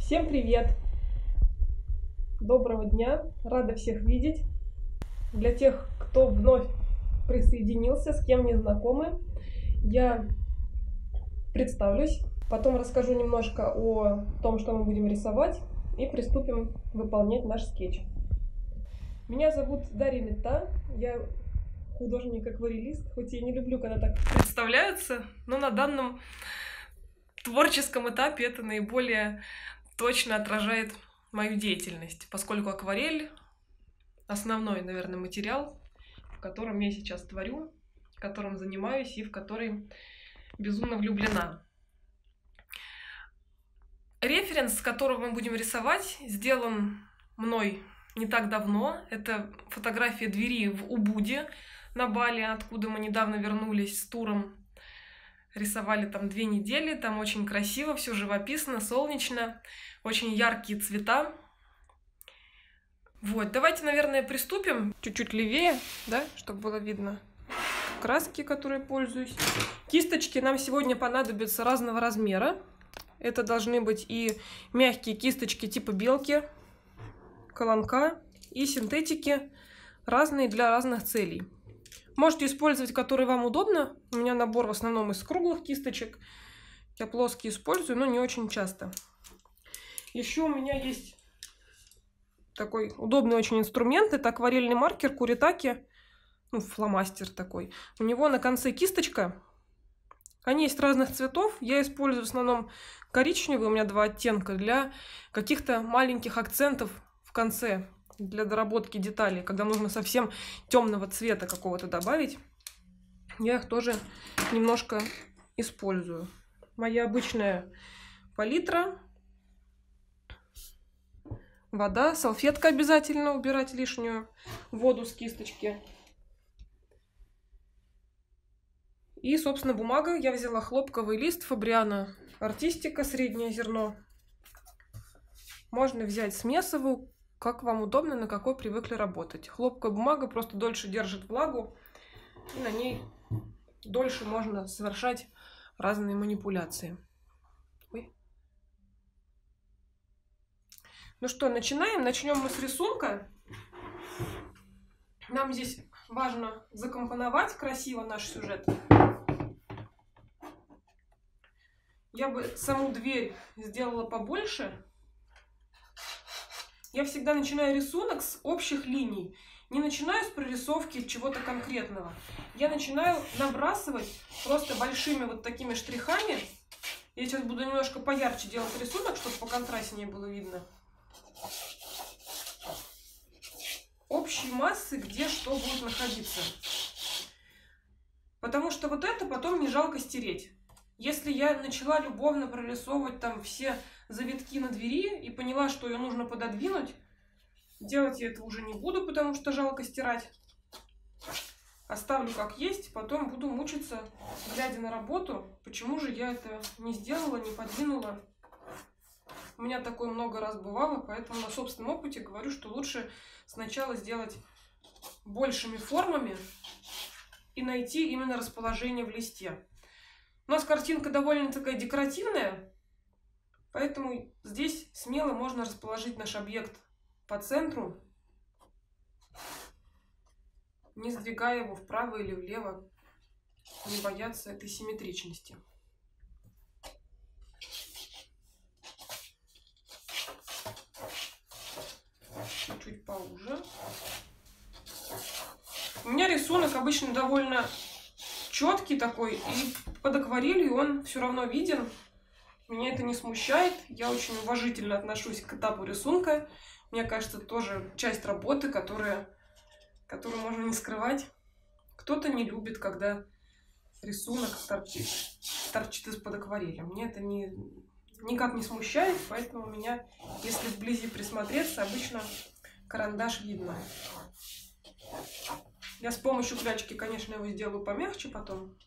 Всем привет! Доброго дня! Рада всех видеть. Для тех, кто вновь присоединился, с кем не знакомы, я представлюсь, потом расскажу немножко о том, что мы будем рисовать, и приступим выполнять наш скетч. Меня зовут Дарья Мета, я художник-акварелист, хоть я не люблю, когда так представляются, но на данном творческом этапе это наиболее точно отражает мою деятельность, поскольку акварель — основной, наверное, материал, в котором я сейчас творю, которым занимаюсь и в который безумно влюблена. Референс, с которого мы будем рисовать, сделан мной не так давно. Это фотография двери в Убуде на Бали, откуда мы недавно вернулись с туром. Рисовали там 2 недели, там очень красиво, все живописно, солнечно, очень яркие цвета. Вот, давайте, наверное, приступим. Чуть-чуть левее, да, чтобы было видно краски, которые пользуюсь. Кисточки нам сегодня понадобятся разного размера. Это должны быть и мягкие кисточки типа белки, колонка, и синтетики, разные для разных целей. Можете использовать, которые вам удобно. У меня набор в основном из круглых кисточек. Я плоские использую, но не очень часто. Еще у меня есть такой удобный очень инструмент. Это акварельный маркер Куритаки. Ну, фломастер такой. У него на конце кисточка. Они есть разных цветов. Я использую в основном коричневый, у меня 2 оттенка, для каких-то маленьких акцентов в конце, для доработки деталей, когда нужно совсем темного цвета какого-то добавить. Я их тоже немножко использую. Моя обычная палитра. Вода, салфетка обязательно, убирать лишнюю воду с кисточки. И, собственно, бумага. Я взяла хлопковый лист Фабриано Артистика, среднее зерно. Можно взять смесовую, как вам удобно, на какой привыкли работать. Хлопковая бумага просто дольше держит влагу, и на ней дольше можно совершать разные манипуляции. Ой. Ну что, начинаем? Начнем мы с рисунка. Нам здесь важно закомпоновать красиво наш сюжет. Я бы саму дверь сделала побольше. Я всегда начинаю рисунок с общих линий. Не начинаю с прорисовки чего-то конкретного. Я начинаю набрасывать просто большими вот такими штрихами. Я сейчас буду немножко поярче делать рисунок, чтобы поконтрастнее было видно. Общие массы, где что будет находиться. Потому что вот это потом не жалко стереть. Если я начала любовно прорисовывать там все завитки на двери и поняла, что ее нужно пододвинуть, делать я это уже не буду, потому что жалко стирать. Оставлю как есть, потом буду мучиться, глядя на работу, почему же я это не сделала, не подвинула. У меня такое много раз бывало, поэтому на собственном опыте говорю, что лучше сначала сделать большими формами и найти именно расположение в листе. У нас картинка довольно такая декоративная, поэтому здесь смело можно расположить наш объект по центру, не сдвигая его вправо или влево, не бояться этой симметричности. Чуть поуже. У меня рисунок обычно довольно четкий такой, и под акварелью он все равно виден. Меня это не смущает. Я очень уважительно отношусь к этапу рисунка. Мне кажется, это тоже часть работы, которую можно не скрывать. Кто-то не любит, когда рисунок торчит из-под акварели. Мне это никак не смущает, поэтому у меня, если вблизи присмотреться, обычно карандаш видно. Я с помощью клячки, конечно, его сделаю помягче потом.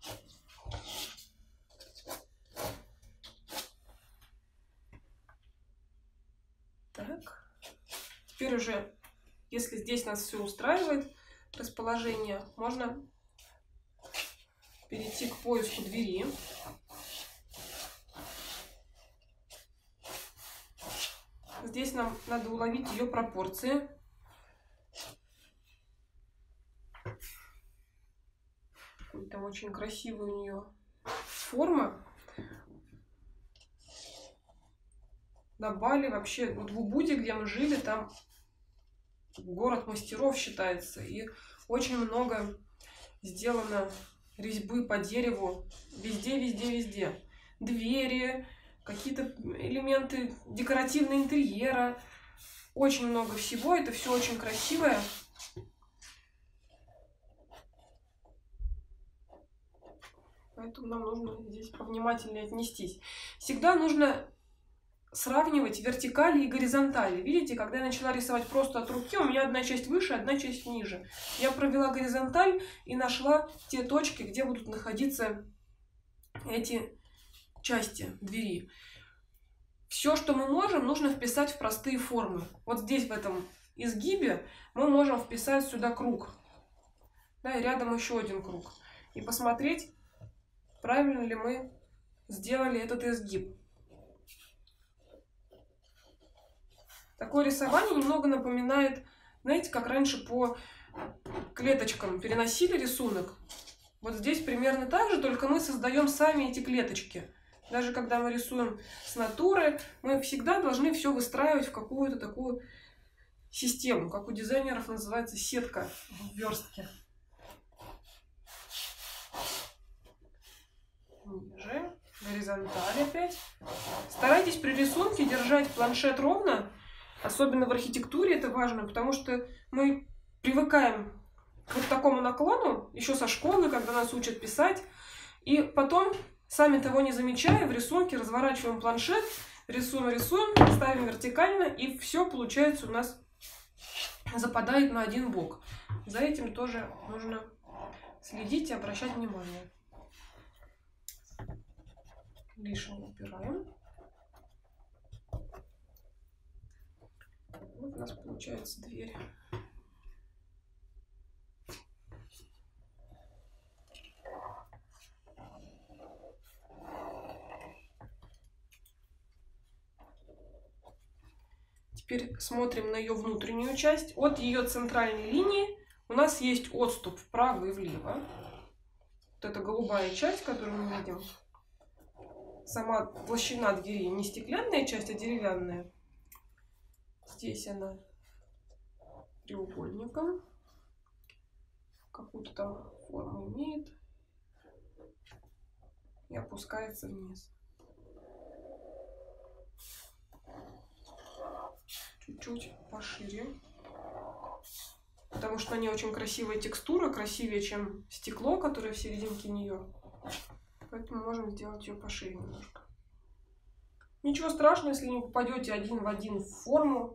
Так. Теперь уже, если здесь нас все устраивает, расположение, можно перейти к поиску двери. Здесь нам надо уловить ее пропорции. Там очень красивая у нее форма. На Бали вообще, вот в Убуде, где мы жили, там город мастеров считается. И очень много сделано резьбы по дереву. Везде, везде, везде. Двери, какие-то элементы декоративного интерьера. Очень много всего. Это все очень красивое. Поэтому нам нужно здесь повнимательнее отнестись. Всегда нужно сравнивать вертикали и горизонтали. Видите, когда я начала рисовать просто от руки, у меня одна часть выше, одна часть ниже. Я провела горизонталь и нашла те точки, где будут находиться эти части двери. Все, что мы можем, нужно вписать в простые формы. Вот здесь, в этом изгибе, мы можем вписать сюда круг. Да, и рядом еще один круг. И посмотреть, правильно ли мы сделали этот изгиб. Такое рисование немного напоминает, знаете, как раньше по клеточкам переносили рисунок. Вот здесь примерно так же, только мы создаем сами эти клеточки. Даже когда мы рисуем с натуры, мы всегда должны все выстраивать в какую-то такую систему, как у дизайнеров называется сетка в верстке. Ниже, горизонталь опять. Старайтесь при рисунке держать планшет ровно. Особенно в архитектуре это важно, потому что мы привыкаем к вот такому наклону, еще со школы, когда нас учат писать, и потом, сами того не замечая, в рисунке разворачиваем планшет, рисуем, ставим вертикально, и все, получается, у нас западает на один бок. За этим тоже нужно следить и обращать внимание. Лишнее убираем. Вот у нас получается дверь. Теперь смотрим на ее внутреннюю часть. От ее центральной линии у нас есть отступ вправо и влево. Вот эта голубая часть, которую мы видим. Сама толщина двери не стеклянная часть, а деревянная. Здесь она треугольником. Какую-то там форму имеет. И опускается вниз. Чуть-чуть пошире. Потому что на ней очень красивая текстура. Красивее, чем стекло, которое в серединке нее. Поэтому можем сделать ее пошире немножко. Ничего страшного, если не попадете один в один в форму.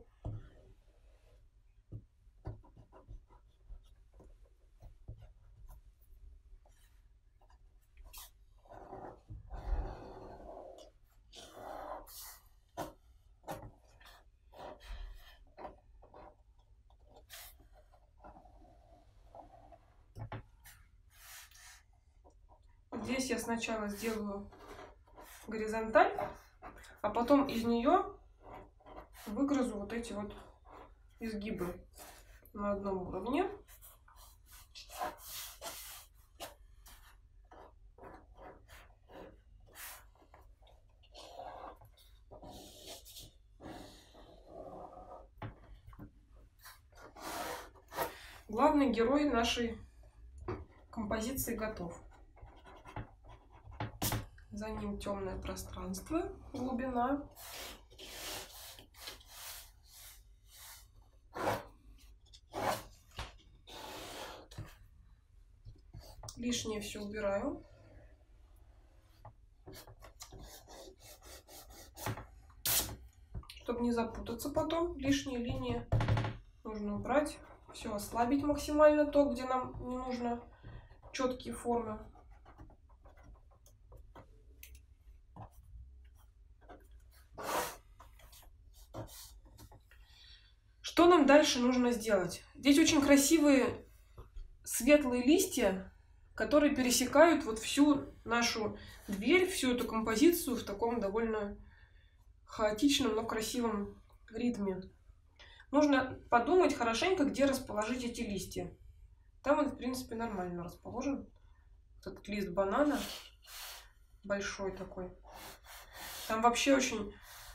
Здесь я сначала сделаю горизонталь, а потом из нее выгрызу вот эти вот изгибы на одном уровне. Главный герой нашей композиции готов. За ним темное пространство, глубина. Лишнее все убираю. Чтобы не запутаться потом, лишние линии нужно убрать. Все ослабить максимально то, где нам не нужно четкие формы. Что нам дальше нужно сделать? Здесь очень красивые светлые листья, которые пересекают вот всю нашу дверь, всю эту композицию в таком довольно хаотичном, но красивом ритме. Нужно подумать хорошенько, где расположить эти листья. Там он, в принципе, нормально расположен. Этот лист банана большой такой. Там вообще очень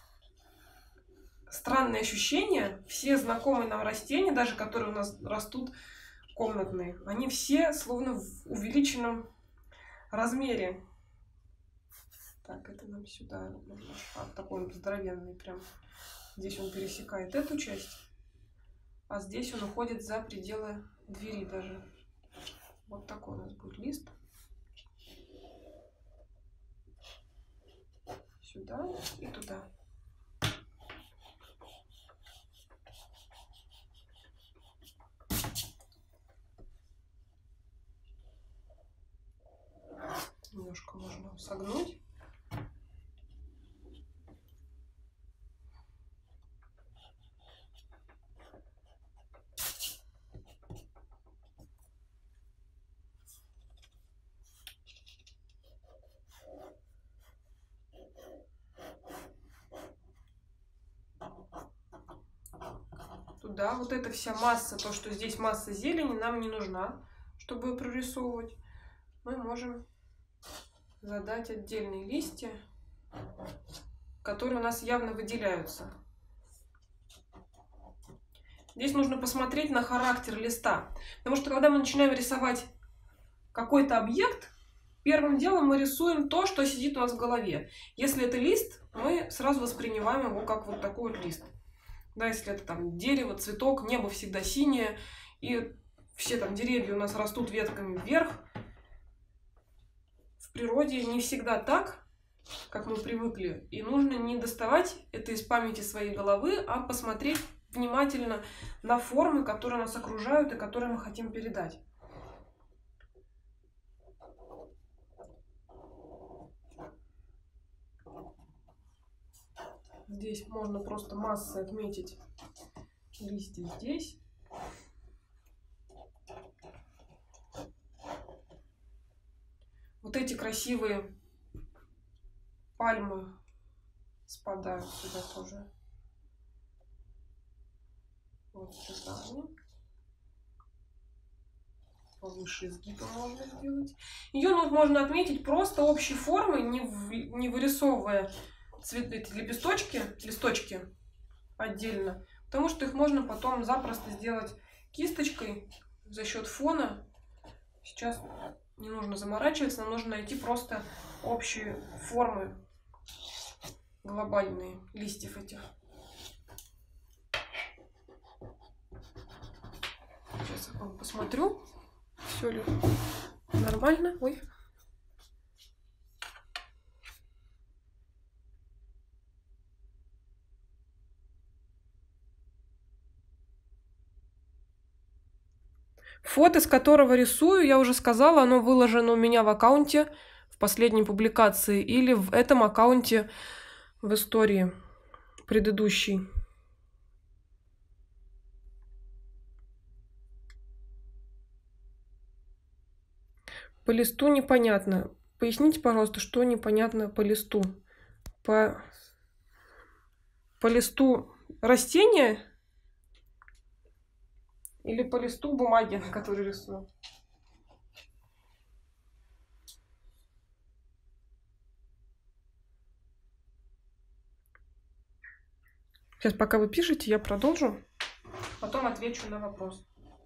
странные ощущения. Все знакомые нам растения, даже которые у нас растут комнатные, они все словно в увеличенном размере. Так, это нам сюда нужно шпат. Такой он здоровенный прям. Здесь он пересекает эту часть. А здесь он уходит за пределы двери даже. Вот такой у нас будет лист. Сюда и туда. Немножко можно согнуть. Туда вот эта вся масса, то, что здесь масса зелени, нам не нужна, чтобы прорисовывать. Мы можем задать отдельные листья, которые у нас явно выделяются. Здесь нужно посмотреть на характер листа, потому что когда мы начинаем рисовать какой-то объект, первым делом мы рисуем то, что сидит у нас в голове. Если это лист, мы сразу воспринимаем его как вот такой вот лист. Да, если это там дерево, цветок, небо всегда синее, и все там деревья у нас растут ветками вверх. В природе не всегда так, как мы привыкли. И нужно не доставать это из памяти своей головы, а посмотреть внимательно на формы, которые нас окружают и которые мы хотим передать. Здесь можно просто массой отметить листья здесь. Вот эти красивые пальмы спадают сюда тоже. Вот сюда они. Повыше изгиба можно сделать. Ее можно отметить просто общей формой, не вырисовывая эти листочки отдельно. Потому что их можно потом запросто сделать кисточкой за счет фона. Сейчас не нужно заморачиваться, нам нужно найти просто общие формы глобальные листьев этих. Сейчас я вам посмотрю, все ли нормально. Ой. Фото, с которого рисую, я уже сказала, оно выложено у меня в аккаунте в последней публикации или в этом аккаунте в истории предыдущей. По листу непонятно. Поясните, пожалуйста, что непонятно по листу. По листу растения или по листу бумаги, на которой рисую? Сейчас, пока вы пишете, я продолжу. Потом отвечу на вопрос.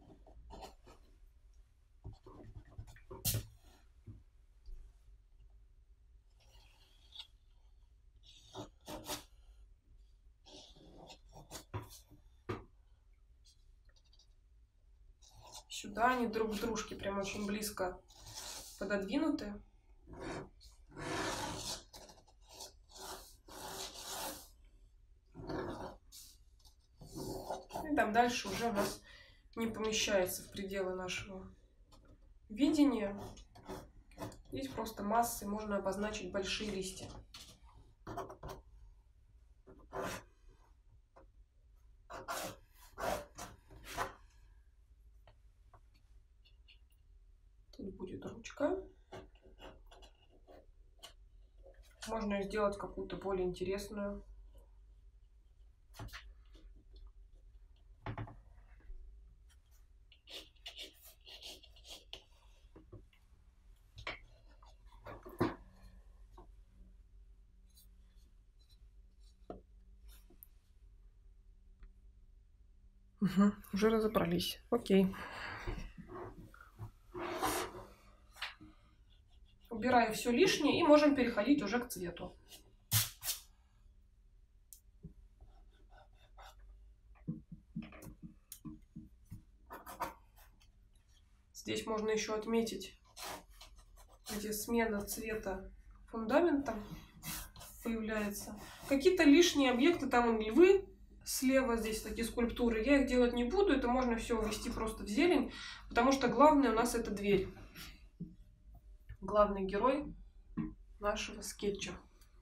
Сюда они друг к дружке прям очень близко пододвинуты. И там дальше уже у нас не помещается в пределы нашего видения. Здесь просто массой можно обозначить большие листья. Тут будет ручка. Можно сделать какую-то более интересную. Угу, уже разобрались. Окей. Убираем все лишнее и можем переходить уже к цвету. Здесь можно еще отметить, где смена цвета фундамента появляется. Какие-то лишние объекты, там львы слева, здесь такие скульптуры, я их делать не буду, это можно все ввести просто в зелень, потому что главное у нас это дверь. Главный герой нашего скетча.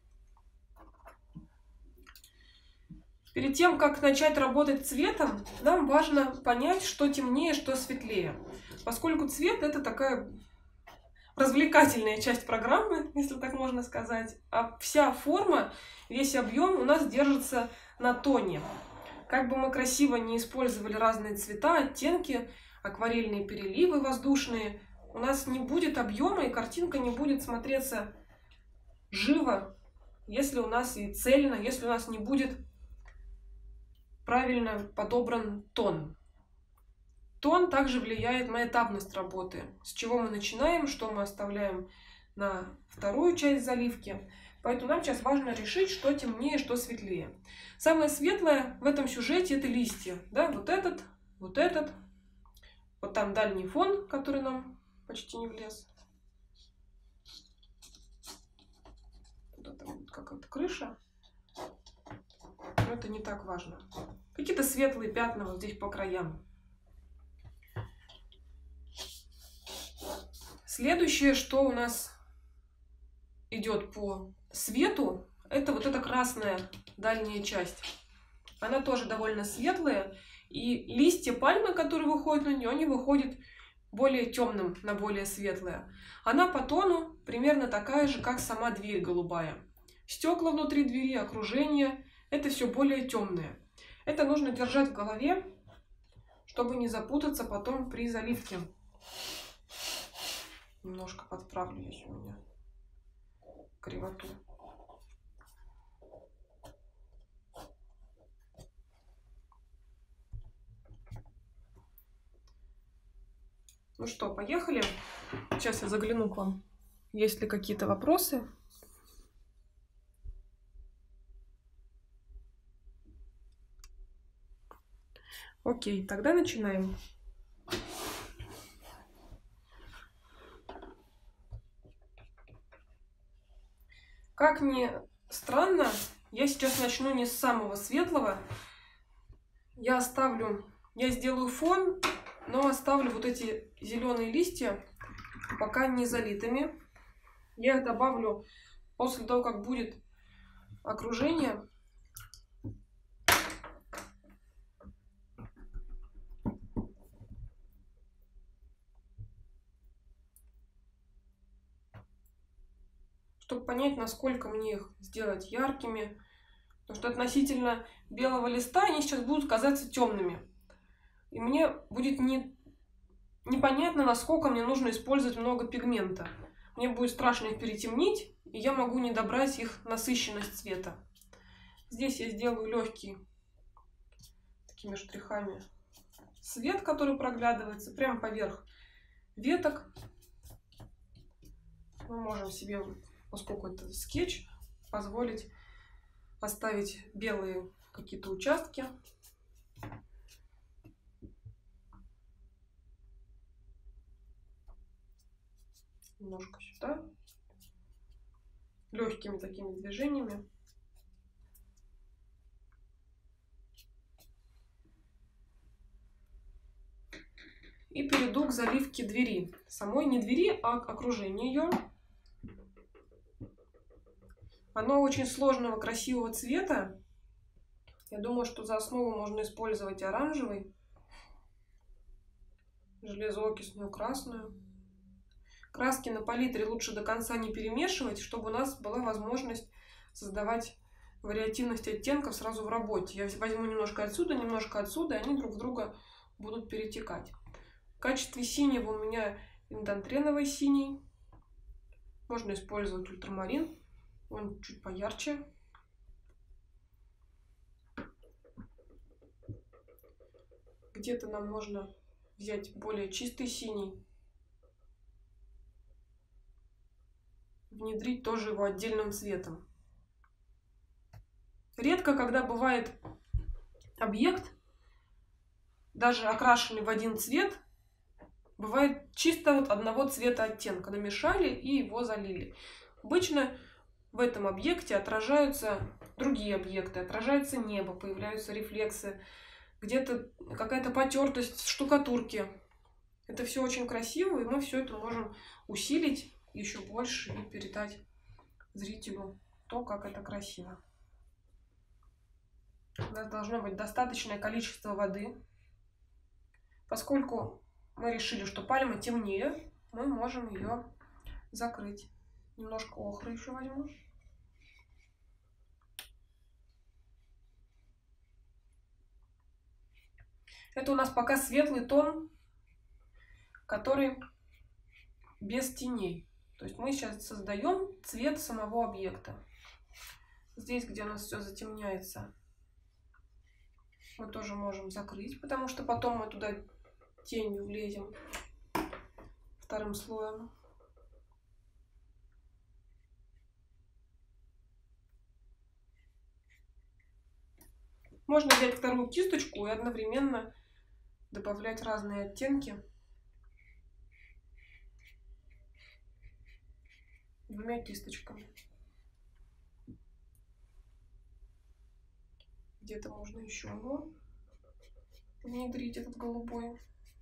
Перед тем, как начать работать цветом, нам важно понять, что темнее, что светлее. Поскольку цвет — это такая развлекательная часть программы, если так можно сказать, а вся форма, весь объем у нас держится на тоне. Как бы мы красиво не использовали разные цвета, оттенки, акварельные переливы воздушные, у нас не будет объема, и картинка не будет смотреться живо, если у нас и цельно, если у нас не будет правильно подобран тон. Тон также влияет на этапность работы. С чего мы начинаем, что мы оставляем на вторую часть заливки. Поэтому нам сейчас важно решить, что темнее, что светлее. Самое светлое в этом сюжете — это листья. Да? Вот этот. Вот там дальний фон, который нам почти не влез. Куда-то будет какая-то крыша. Но это не так важно. Какие-то светлые пятна вот здесь по краям. Следующее, что у нас идет по свету, это вот эта красная дальняя часть. Она тоже довольно светлая. И листья пальмы, которые выходят на нее, они выходят более темным на более светлое. Она по тону примерно такая же, как сама дверь голубая. Стекла внутри двери, окружение — это все более темное. Это нужно держать в голове, чтобы не запутаться потом при заливке. Немножко подправлю здесь у меня кривоту. Ну что, поехали. Сейчас я загляну к вам. Есть ли какие-то вопросы? Окей, тогда начинаем. Как ни странно, я сейчас начну не с самого светлого. Я сделаю фон, но оставлю вот эти зеленые листья пока не залитыми. Я их добавлю после того, как будет окружение. Чтобы понять, насколько мне их сделать яркими. Потому что относительно белого листа они сейчас будут казаться темными. И мне будет непонятно, насколько мне нужно использовать много пигмента. Мне будет страшно их перетемнить, и я могу не добрать их насыщенность цвета. Здесь я сделаю легкий такими штрихами свет, который проглядывается прямо поверх веток. Мы можем себе, поскольку это скетч, позволить оставить белые какие-то участки. Немножко сюда. Легкими такими движениями. И перейду к заливке двери. Самой не двери, а к окружению ее. Оно очень сложного, красивого цвета. Я думаю, что за основу можно использовать оранжевый, железоокисную красную. Краски на палитре лучше до конца не перемешивать, чтобы у нас была возможность создавать вариативность оттенков сразу в работе. Я возьму немножко отсюда, и они друг в друга будут перетекать. В качестве синего у меня индантреновый синий. Можно использовать ультрамарин. Он чуть поярче. Где-то нам можно взять более чистый синий, внедрить тоже его отдельным цветом. Редко, когда бывает объект, даже окрашенный в один цвет, бывает чисто вот одного цвета оттенка. Намешали и его залили. Обычно в этом объекте отражаются другие объекты, отражается небо, появляются рефлексы, где-то какая-то потертость штукатурки. Это все очень красиво, и мы все это можем усилить еще больше и передать зрителю то, как это красиво. У нас должно быть достаточное количество воды. Поскольку мы решили, что пальма темнее, мы можем ее закрыть. Немножко охры еще возьму. Это у нас пока светлый тон, который без теней. То есть мы сейчас создаем цвет самого объекта. Здесь, где у нас все затемняется, мы тоже можем закрыть, потому что потом мы туда тенью влезем вторым слоем. Можно взять вторую кисточку и одновременно добавлять разные оттенки двумя кисточками. Где-то можно еще его внедрить, этот голубой.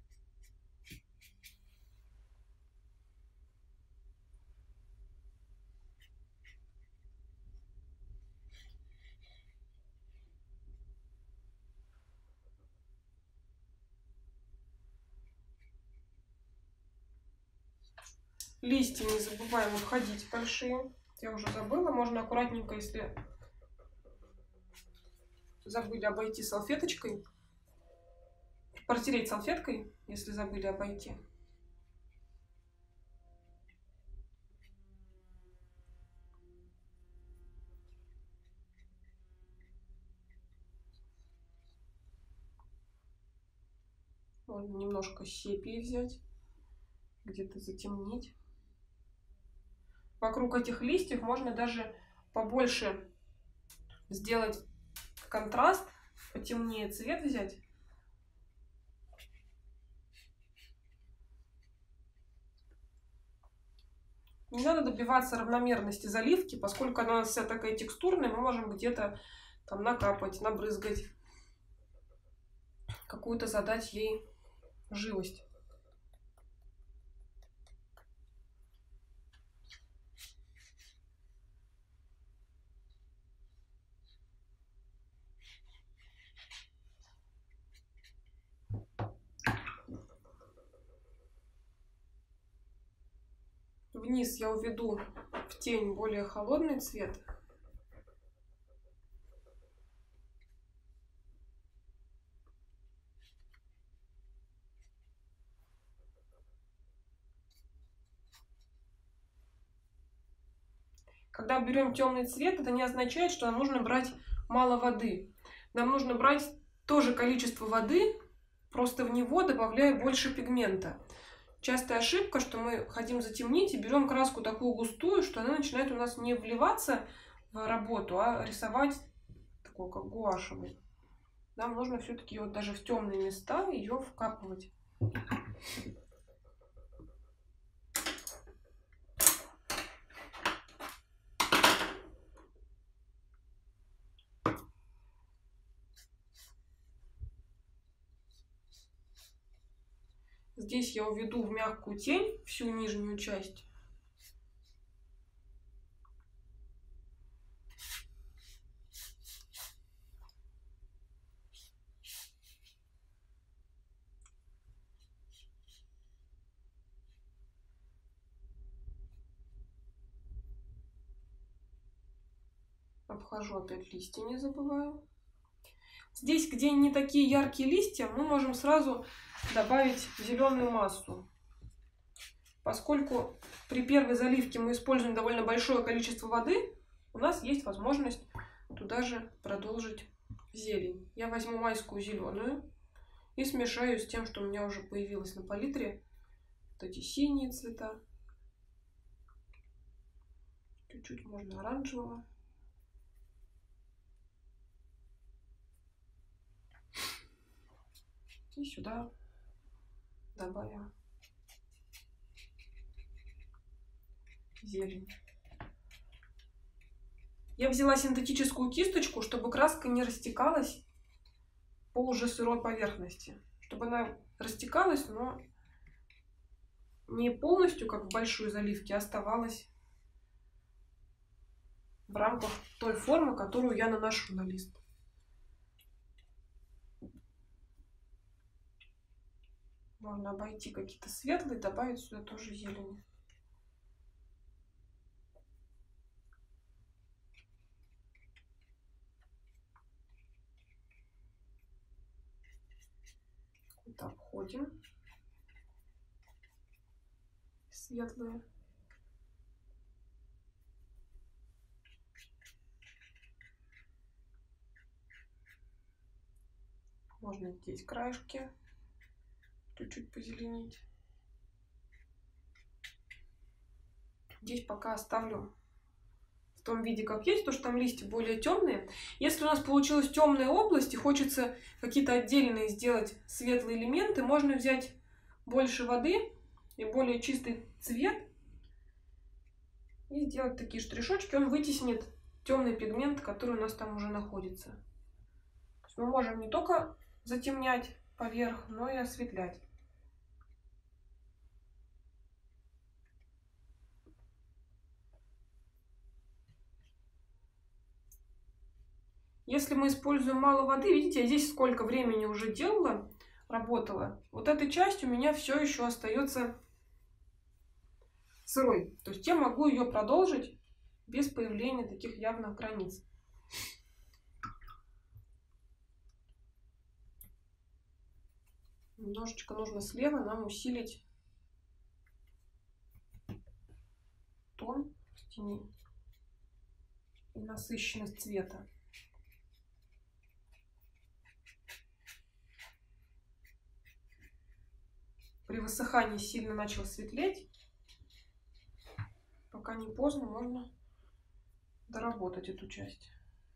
Листья не забываем обходить большие. Я уже забыла, можно аккуратненько, если забыли обойти салфеточкой, протереть салфеткой, если забыли обойти. Можно немножко сепии взять, где-то затемнить. Вокруг этих листьев можно даже побольше сделать контраст, потемнее цвет взять. Не надо добиваться равномерности заливки, поскольку она у нас вся такая текстурная, мы можем где-то там накапать, набрызгать, какую-то задать ей живость. Вниз я уведу в тень более холодный цвет. Когда берем темный цвет, это не означает, что нам нужно брать мало воды. Нам нужно брать то же количество воды, просто в него добавляя больше пигмента. Частая ошибка, что мы хотим затемнить и берем краску такую густую, что она начинает у нас не вливаться в работу, а рисовать такую, как гуашевую. Нам нужно все-таки вот даже в темные места ее вкапывать. Здесь я уведу в мягкую тень всю нижнюю часть. Обхожу опять листья, не забываю. Здесь, где не такие яркие листья, мы можем сразу добавить зеленую массу. Поскольку при первой заливке мы используем довольно большое количество воды, у нас есть возможность туда же продолжить зелень. Я возьму майскую зеленую И смешаю с тем, что у меня уже появилось на палитре. Вот эти синие цвета. Чуть-чуть можно оранжевого. И сюда добавим зелень. Я взяла синтетическую кисточку, чтобы краска не растекалась по уже сырой поверхности. Чтобы она растекалась, но не полностью, как в большой заливке, а оставалась в рамках той формы, которую я наношу на лист. Можно обойти какие-то светлые, добавить сюда тоже зелень. Вот обходим светлые. Можно здесь краешки чуть-чуть позеленить. Здесь пока оставлю в том виде, как есть, потому что там листья более темные. Если у нас получилась темная область и хочется какие-то отдельные сделать светлые элементы, можно взять больше воды и более чистый цвет и сделать такие штришочки. Он вытеснит темный пигмент, который у нас там уже находится. То есть мы можем не только затемнять поверх, но и осветлять. Если мы используем мало воды, видите, я здесь сколько времени уже делала, работала. Вот эта часть у меня все еще остается сырой. То есть я могу ее продолжить без появления таких явных границ. Немножечко нужно слева нам усилить тон тени и насыщенность цвета. При высыхании сильно начал светлеть. Пока не поздно, можно доработать эту часть.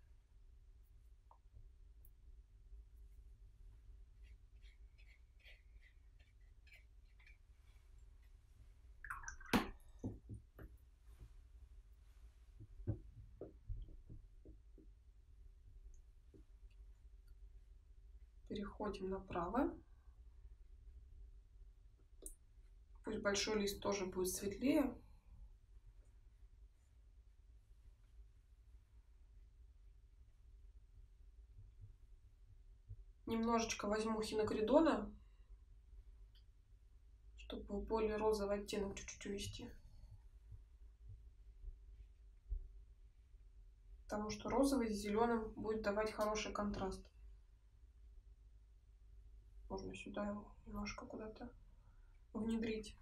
Переходим направо. Пусть большой лист тоже будет светлее. Немножечко возьму хинокридона, чтобы более розовый оттенок чуть-чуть увести. Потому что розовый с зеленым будет давать хороший контраст. Можно сюда его немножко куда-то внедрить.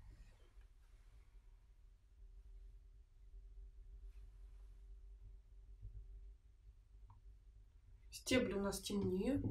Стебли у нас темнее.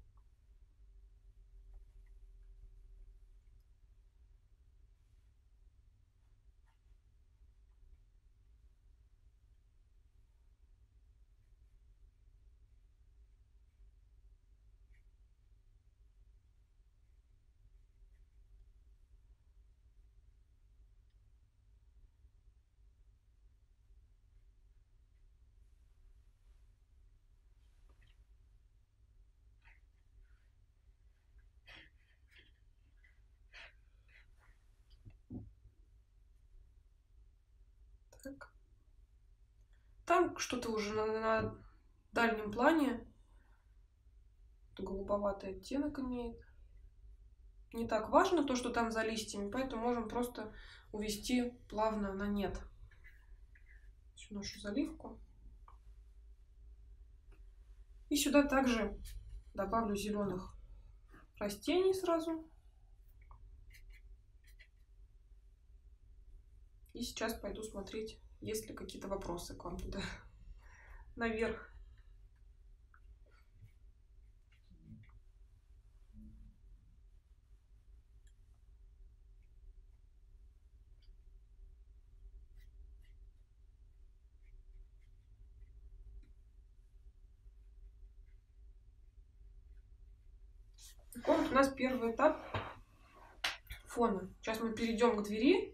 Так. Там что-то уже на дальнем плане. Голубоватый оттенок имеет. Не так важно то, что там за листьями, поэтому можем просто увести плавно на нет всю нашу заливку. И сюда также добавлю зеленых растений сразу. И сейчас пойду смотреть, есть ли какие-то вопросы к вам туда наверх. Вот у нас первый этап фона. Сейчас мы перейдем к двери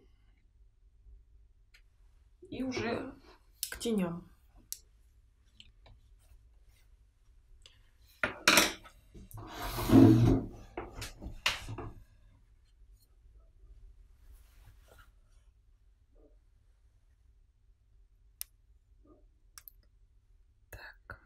и уже к теням. Так.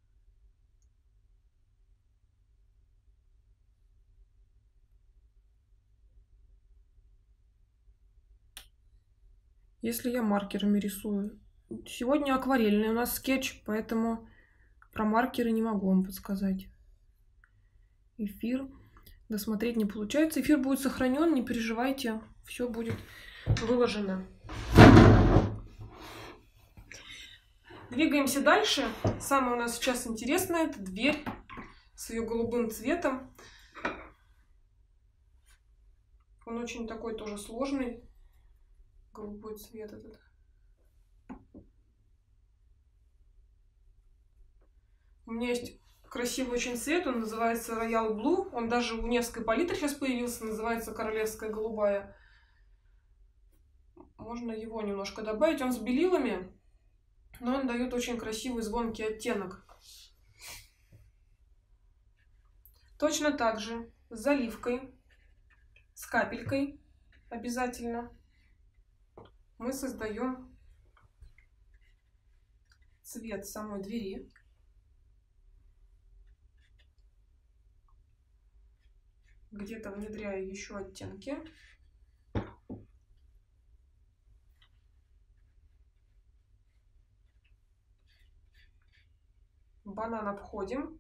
Если я маркерами рисую. Сегодня акварельный у нас скетч, поэтому про маркеры не могу вам подсказать. Эфир. Досмотреть не получается. Эфир будет сохранен, не переживайте. Все будет выложено. Двигаемся дальше. Самое у нас сейчас интересное — это дверь с ее голубым цветом. Он очень такой тоже сложный. Голубой цвет этот. У меня есть красивый очень цвет, он называется Royal Blue. Он даже у Невской палитры сейчас появился, называется Королевская голубая. Можно его немножко добавить. Он с белилами, но он дает очень красивый звонкий оттенок. Точно так же с заливкой, с капелькой обязательно мы создаем цвет самой двери. Где-то внедряю еще оттенки. Банан обходим.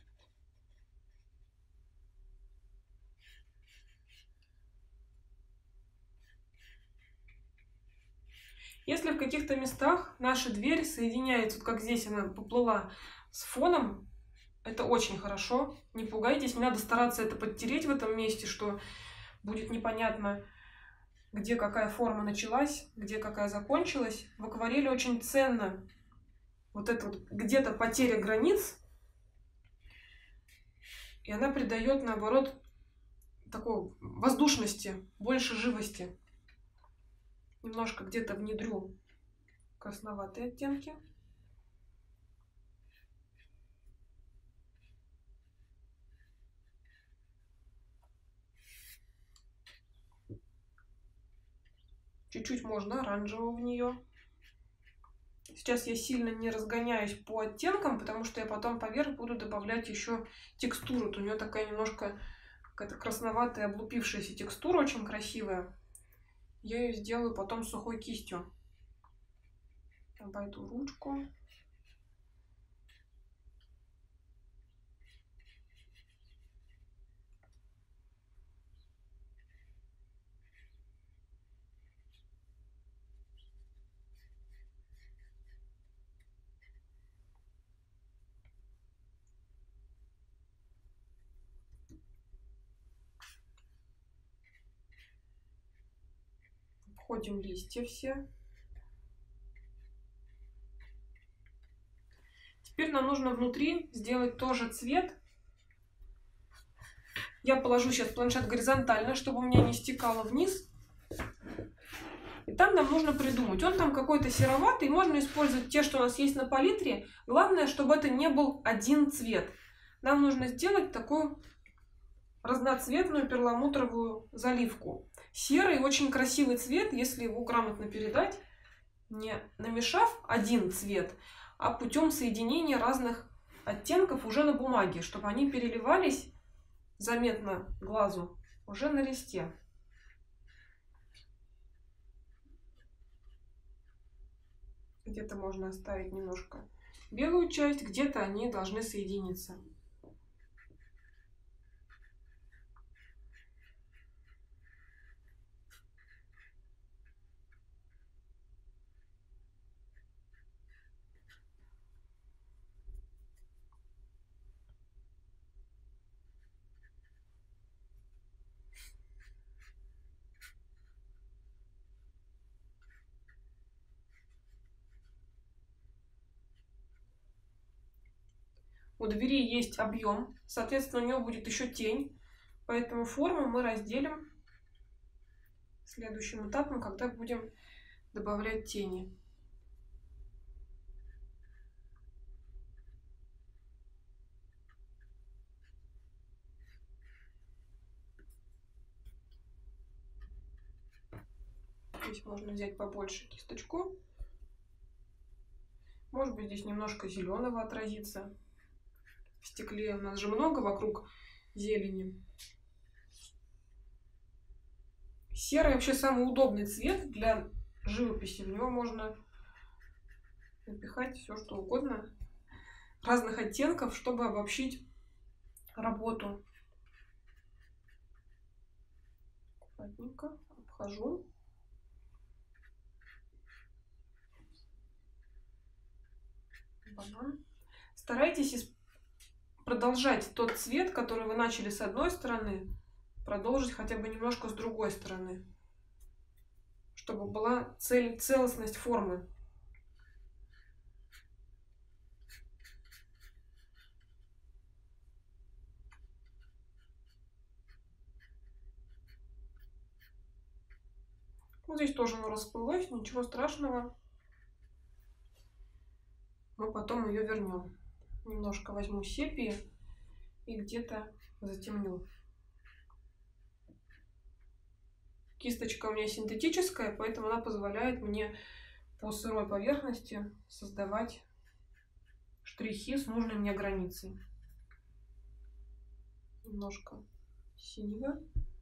Если в каких-то местах наша дверь соединяется, вот как здесь она поплыла, с фоном, это очень хорошо. Не пугайтесь, не надо стараться это подтереть в этом месте, что будет непонятно, где какая форма началась, где какая закончилась. В акварели очень ценно вот это вот где-то потеря границ, и она придает, наоборот, такой воздушности, больше живости. Немножко где-то внедрю красноватые оттенки. Чуть-чуть можно оранжевого в нее. Сейчас я сильно не разгоняюсь по оттенкам, потому что я потом поверх буду добавлять еще текстуру. Вот у нее такая немножко какая-то красноватая, облупившаяся текстура, очень красивая. Я ее сделаю потом сухой кистью. Обойду ручку. Обходим листья все. Теперь нам нужно внутри сделать тоже цвет. Я положу сейчас планшет горизонтально, чтобы у меня не стекало вниз. И там нам нужно придумать. Он там какой-то сероватый, можно использовать те, что у нас есть на палитре. Главное, чтобы это не был один цвет. Нам нужно сделать такую разноцветную перламутровую заливку. Серый очень красивый цвет, если его грамотно передать, не намешав один цвет, а путем соединения разных оттенков уже на бумаге, чтобы они переливались заметно глазу уже на листе. Где-то можно оставить немножко белую часть, где-то они должны соединиться. У двери есть объем, соответственно, у него будет еще тень. Поэтому форму мы разделим следующим этапом, когда будем добавлять тени. Здесь можно взять побольше кисточку. Может быть, здесь немножко зеленого отразится. В стекле у нас же много вокруг зелени. Серый вообще самый удобный цвет для живописи. В него можно напихать все, что угодно, разных оттенков, чтобы обобщить работу. Аккуратненько обхожу. Банан. Старайтесь продолжать тот цвет, который вы начали с одной стороны, продолжить хотя бы немножко с другой стороны, чтобы была целостность формы. Вот здесь тоже оно расплылось, ничего страшного. Мы потом ее вернем. Немножко возьму сепии и где-то затемню. Кисточка у меня синтетическая, поэтому она позволяет мне по сырой поверхности создавать штрихи с нужной мне границей. Немножко синего.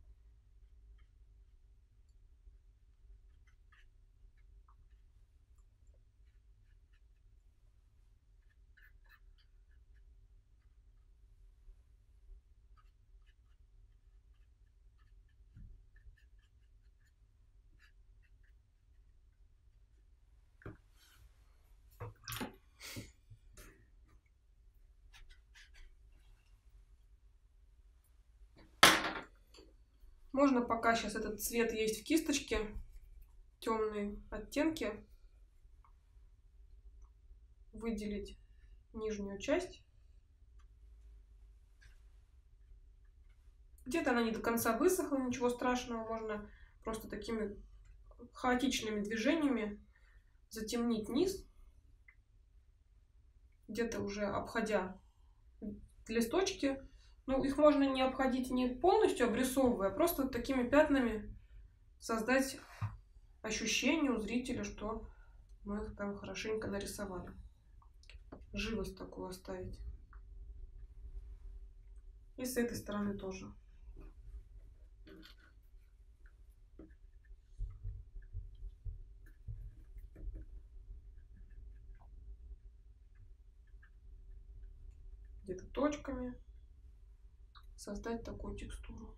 Можно, пока сейчас этот цвет есть в кисточке, темные оттенки, выделить нижнюю часть. Где-то она не до конца высохла, ничего страшного, можно просто такими хаотичными движениями затемнить низ, где-то уже обходя листочки. Ну, их можно не обходить не полностью обрисовывая, а просто такими пятнами создать ощущение у зрителя, что мы их там хорошенько нарисовали. Живость такую оставить. И с этой стороны тоже. Где-то точками создать такую текстуру.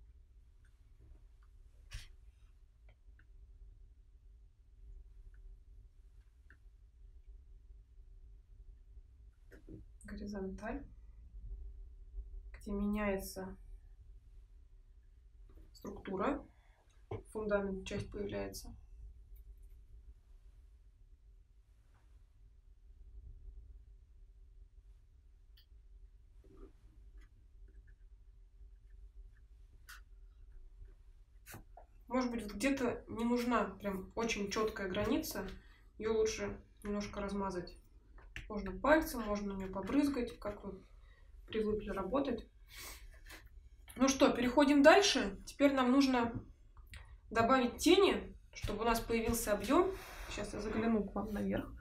Горизонталь, где меняется структура, фундамент часть появляется. Может быть, где-то не нужна прям очень четкая граница, ее лучше немножко размазать. Можно пальцем, можно на нее побрызгать, как вы привыкли работать. Ну что, переходим дальше. Теперь нам нужно добавить тени, чтобы у нас появился объем. Сейчас я загляну к вам наверх.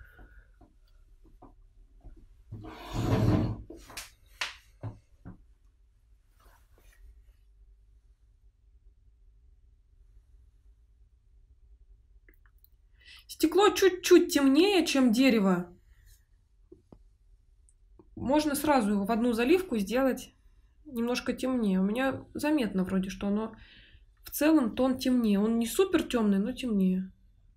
Стекло чуть-чуть темнее, чем дерево. Можно сразу его в одну заливку сделать немножко темнее. У меня заметно вроде, что оно в целом тон темнее. Он не супер темный, но темнее.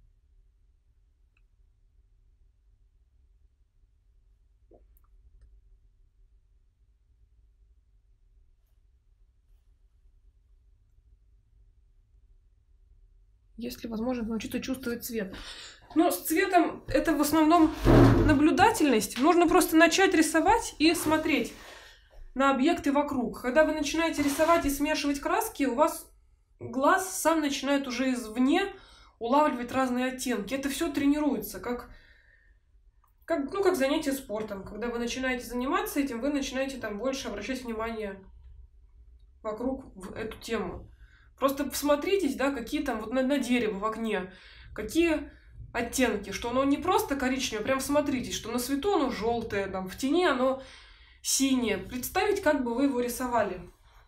Если возможно, научиться чувствовать цвет. Но с цветом это в основном наблюдательность. Нужно просто начать рисовать и смотреть, на объекты вокруг. Когда вы начинаете рисовать и смешивать краски, у вас глаз сам начинает уже извне улавливать разные оттенки. Это все тренируется, как занятие спортом. Когда вы начинаете заниматься этим, вы начинаете там больше обращать внимание вокруг в эту тему. Просто посмотритесь, да, какие там вот на дерево в окне, какие оттенки, что оно не просто коричневое, прям смотритесь, что на свету оно желтое, там, в тени оно синее. Представить, как бы вы его рисовали.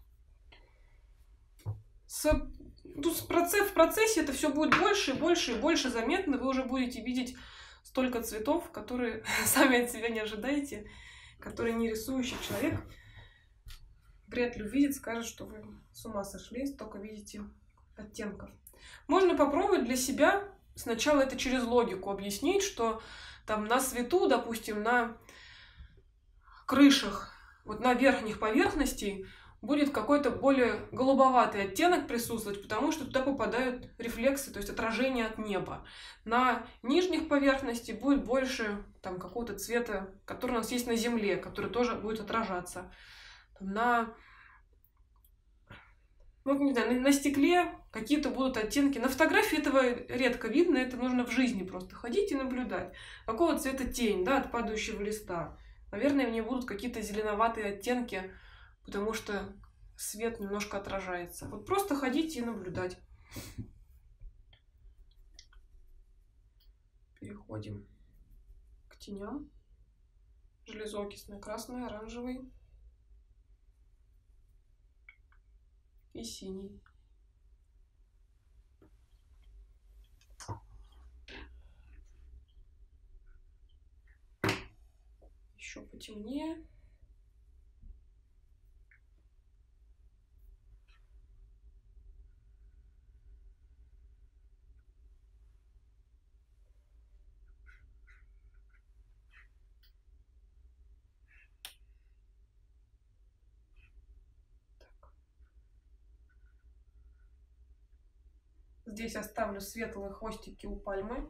В процессе это все будет больше и больше и больше заметно. Вы уже будете видеть столько цветов, которые сами от себя не ожидаете, которые не рисующий человек вряд ли увидит, скажет, что вы с ума сошли, столько видите оттенков. Можно попробовать для себя сначала это через логику объяснить, что там на свету, допустим, на крышах, вот на верхних поверхностях будет какой-то более голубоватый оттенок присутствовать, потому что туда попадают рефлексы, то есть отражение от неба. На нижних поверхностях будет больше там какого-то цвета, который у нас есть на Земле, который тоже будет отражаться. На стекле какие-то будут оттенки. На фотографии этого редко видно, это нужно в жизни просто ходить и наблюдать. Какого цвета тень, да, от падающего листа. Наверное, в ней будут какие-то зеленоватые оттенки, потому что свет немножко отражается. Вот просто ходите и наблюдать. Переходим к теням. Железоокисный, красный, оранжевый и синий. Еще потемнее. Здесь оставлю светлые хвостики у пальмы.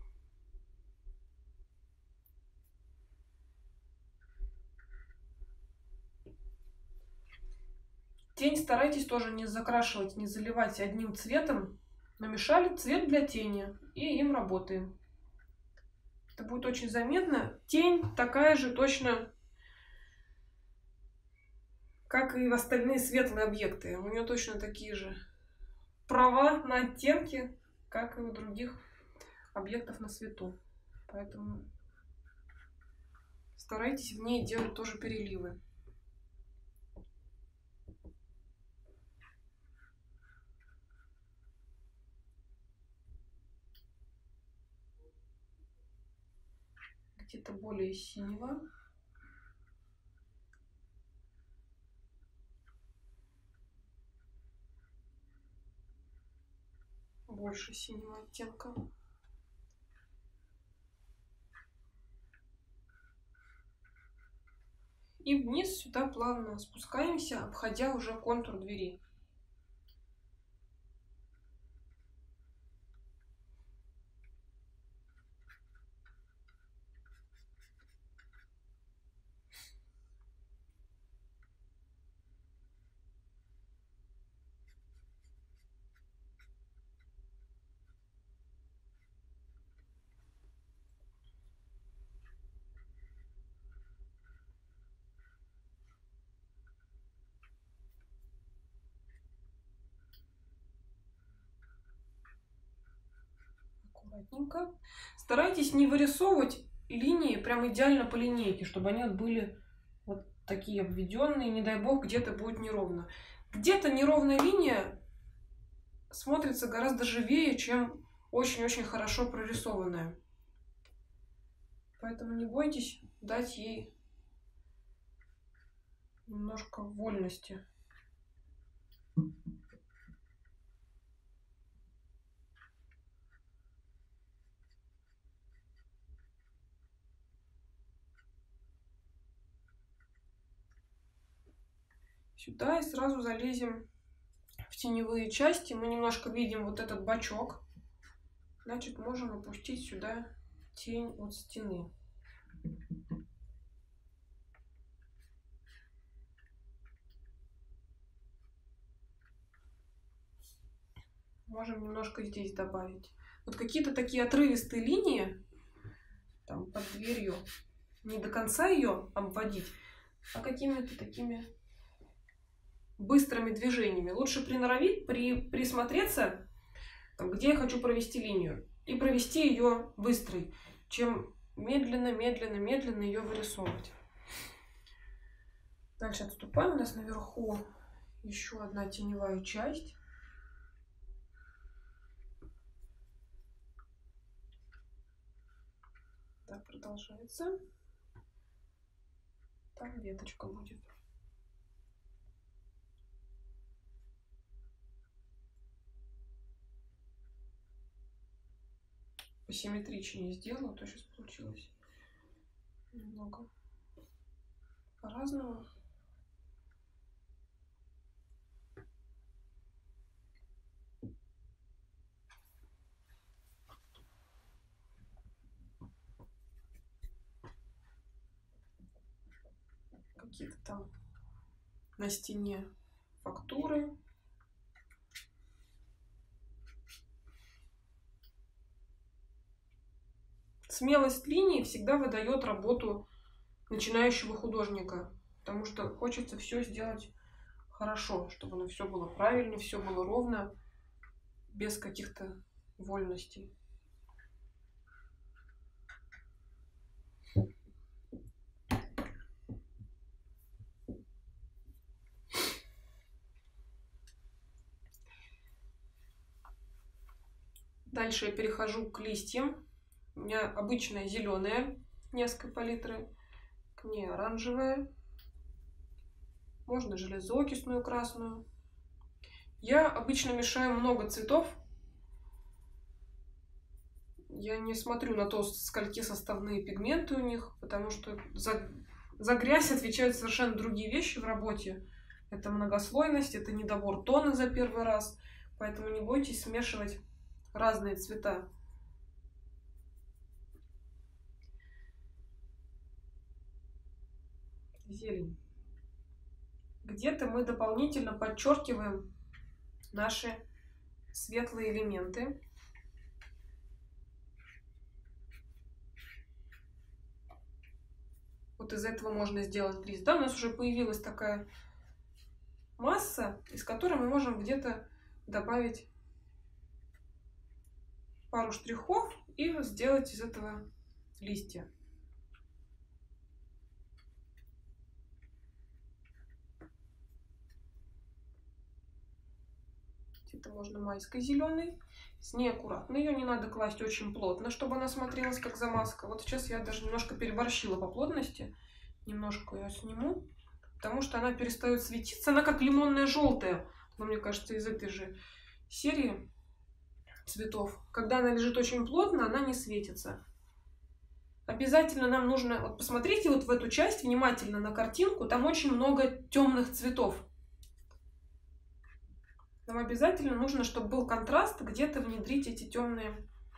Тень старайтесь тоже не закрашивать, не заливать одним цветом. Намешали цвет для тени и им работаем. Это будет очень заметно. Тень такая же точно, как и в остальные светлые объекты. У нее точно такие же права на оттенки, как и у других объектов на свету. Поэтому старайтесь в ней делать тоже переливы. Где-то более синего. Больше синего оттенка. И вниз сюда плавно спускаемся, обходя уже контур двери. Аккуратненько. Старайтесь не вырисовывать линии прям идеально по линейке, чтобы они были вот такие обведенные, не дай бог, где-то будет неровно. Где-то неровная линия смотрится гораздо живее, чем очень-очень хорошо прорисованная. Поэтому не бойтесь дать ей немножко вольности. Сюда и сразу залезем в теневые части. Мы немножко видим вот этот бачок. Значит, можем опустить сюда тень от стены. можем немножко здесь добавить. Вот какие-то такие отрывистые линии, там под дверью, не до конца ее обводить, а какими-то такими быстрыми движениями. Лучше присмотреться, где я хочу провести линию, и провести ее быстрой, чем медленно ее вырисовывать. Дальше отступаем. У нас наверху еще одна теневая часть. Так, продолжается. Там веточка будет. Посимметричнее сделала, то сейчас получилось немного по-разному. Какие-то там на стене фактуры. Смелость линии всегда выдает работу начинающего художника, потому что хочется все сделать хорошо, чтобы оно все было правильно, все было ровно, без каких-то вольностей. Дальше я перехожу к листьям. У меня обычная зеленая, несколько палитры, к ней оранжевая, можно железоокисную красную. Я обычно мешаю много цветов. Я не смотрю на то, скольки составные пигменты у них, потому что за грязь отвечают совершенно другие вещи в работе. Это многослойность, это недобор тона за первый раз, поэтому не бойтесь смешивать разные цвета. Зелень. Где-то мы дополнительно подчеркиваем наши светлые элементы. Вот из этого можно сделать лист. Да, у нас уже появилась такая масса, из которой мы можем где-то добавить пару штрихов и сделать из этого листья. Это можно майской зеленой. С ней аккуратно. Ее не надо класть очень плотно, чтобы она смотрелась как замазка. Вот сейчас я даже немножко переборщила по плотности. Немножко ее сниму, потому что она перестает светиться. Она как лимонная желтая. Но мне кажется, из этой же серии цветов. Когда она лежит очень плотно, она не светится. Обязательно нам нужно... Вот посмотрите вот в эту часть внимательно на картинку. Там очень много темных цветов. Нам обязательно нужно, чтобы был контраст, где-то внедрить эти темные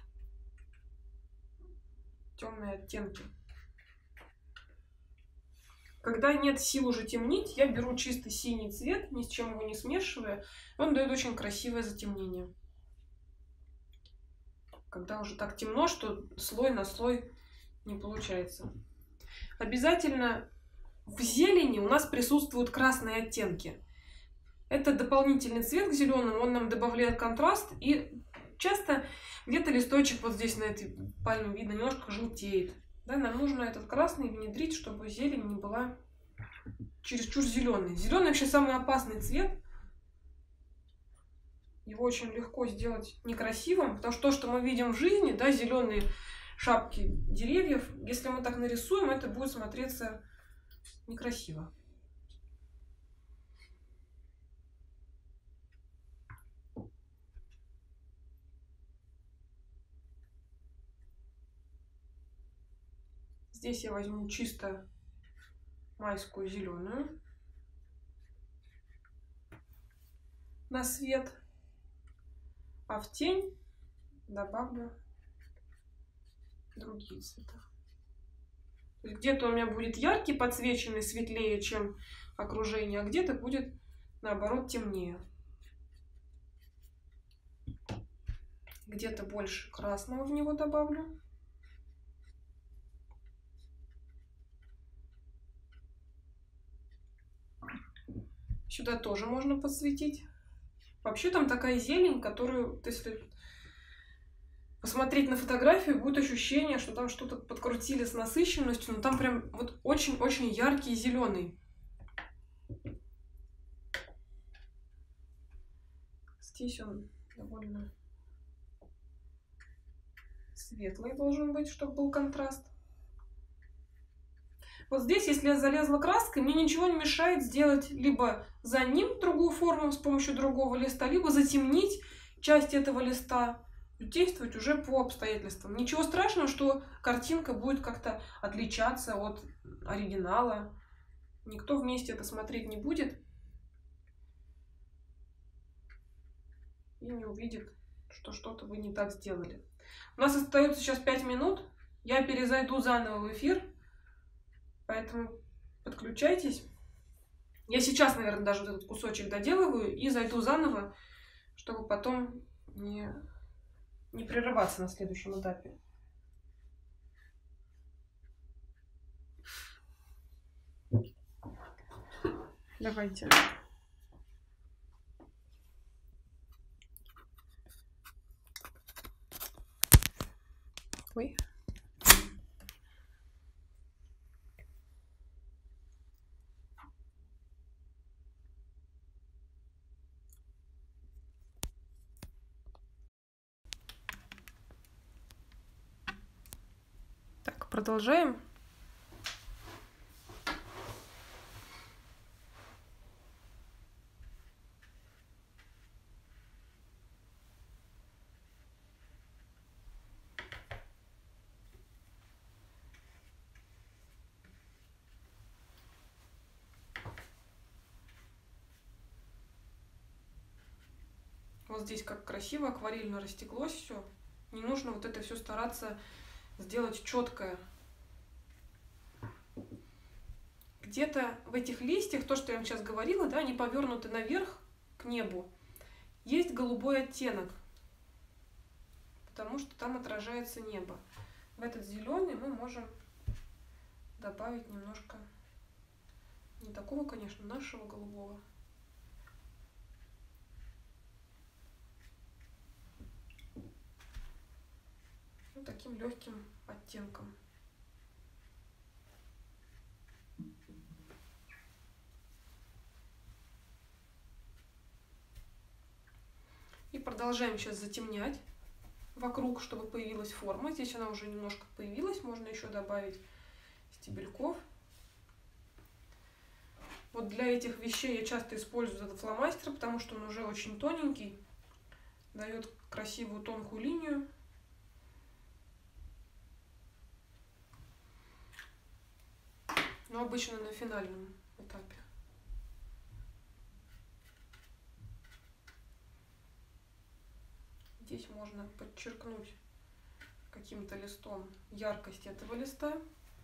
оттенки. Когда нет сил уже темнить, я беру чистый синий цвет, ни с чем его не смешивая. Он дает очень красивое затемнение. Когда уже так темно, что слой на слой не получается. Обязательно в зелени у нас присутствуют красные оттенки. Это дополнительный цвет к зеленому, он нам добавляет контраст, и часто где-то листочек вот здесь на этой пальме видно немножко желтеет. Да, нам нужно этот красный внедрить, чтобы зелень не была чересчур зеленой. Зеленый вообще самый опасный цвет. Его очень легко сделать некрасивым, потому что то, что мы видим в жизни, да, зеленые шапки деревьев, если мы так нарисуем, это будет смотреться некрасиво. Здесь я возьму чисто майскую зеленую на свет, а в тень добавлю другие цвета. Где-то у меня будет яркий, подсвеченный, светлее, чем окружение, а где-то будет, наоборот, темнее. где-то больше красного в него добавлю. Сюда тоже можно подсветить. Вообще там такая зелень, которую, если посмотреть на фотографию, будет ощущение, что там что-то подкрутили с насыщенностью, но там прям вот очень-очень яркий зеленый. Здесь он довольно светлый должен быть, чтобы был контраст. Вот здесь, если я залезла краской, мне ничего не мешает сделать либо за ним другую форму с помощью другого листа, либо затемнить часть этого листа, действовать уже по обстоятельствам. Ничего страшного, что картинка будет как-то отличаться от оригинала. Никто вместе это смотреть не будет и не увидит, что что-то вы не так сделали. У нас остается сейчас 5 минут. Я перезайду заново в эфир. Поэтому подключайтесь. Я сейчас, наверное, даже вот этот кусочек доделываю и зайду заново, чтобы потом не прерываться на следующем этапе. Давайте. Ой. Так, продолжаем. Вот здесь как красиво акварельно растеклось все. Не нужно вот это все стараться сделать четкое. Где-то в этих листьях, то, что я вам сейчас говорила, да, они повернуты наверх к небу. Есть голубой оттенок, потому что там отражается небо. В этот зеленый мы можем добавить немножко, не такого, конечно, нашего голубого. Вот таким легким оттенком. И продолжаем сейчас затемнять вокруг, чтобы появилась форма. Здесь она уже немножко появилась, можно еще добавить стебельков. Вот для этих вещей я часто использую этот фломастер, потому что он уже очень тоненький, дает красивую тонкую линию. Но обычно на финальном этапе. Здесь можно подчеркнуть каким-то листом яркость этого листа.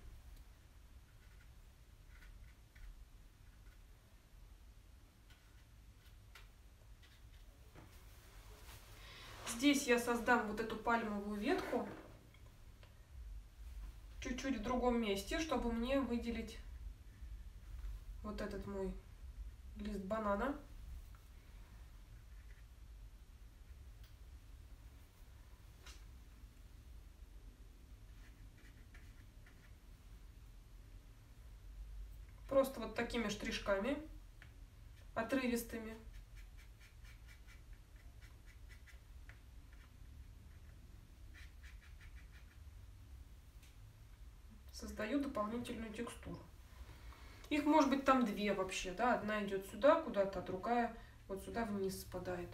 Здесь я создам вот эту пальмовую ветку чуть-чуть в другом месте, чтобы мне выделить вот этот мой лист банана. Просто вот такими штришками отрывистыми. Создаю дополнительную текстуру. Их может быть там две вообще, да, одна идет сюда куда-то, а другая вот сюда вниз спадает.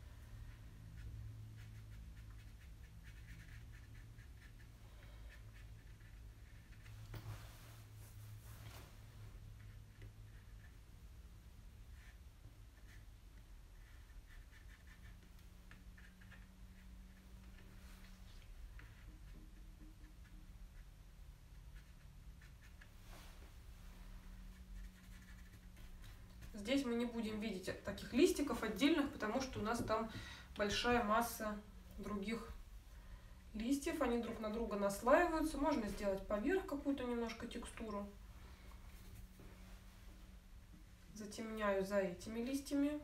Здесь мы не будем видеть таких листиков отдельных, потому что у нас там большая масса других листьев. Они друг на друга наслаиваются. Можно сделать поверх какую-то немножко текстуру. Затемняю за этими листьями.